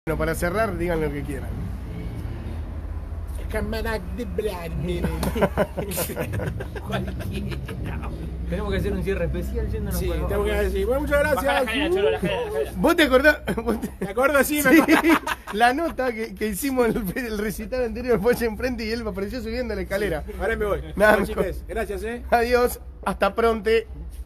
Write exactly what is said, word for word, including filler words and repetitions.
Bueno, para cerrar, digan lo que quieran. Cámara de Vladimir. Tenemos que hacer un cierre especial yéndonos Sí, por el- tengo que decir. Bueno, muchas Baja la gracias. escalera, Cholo, la escalera, la escalera. ¿Vos te acordás? vos te- ¿Te acuerdas? Sí, me Sí, acuerdo. la nota que, que hicimos en el, el recital anterior fue allá enfrente y él apareció subiendo la escalera. Ahora me voy. Nada, Chao, chiques. Gracias, eh. Adiós, hasta pronto.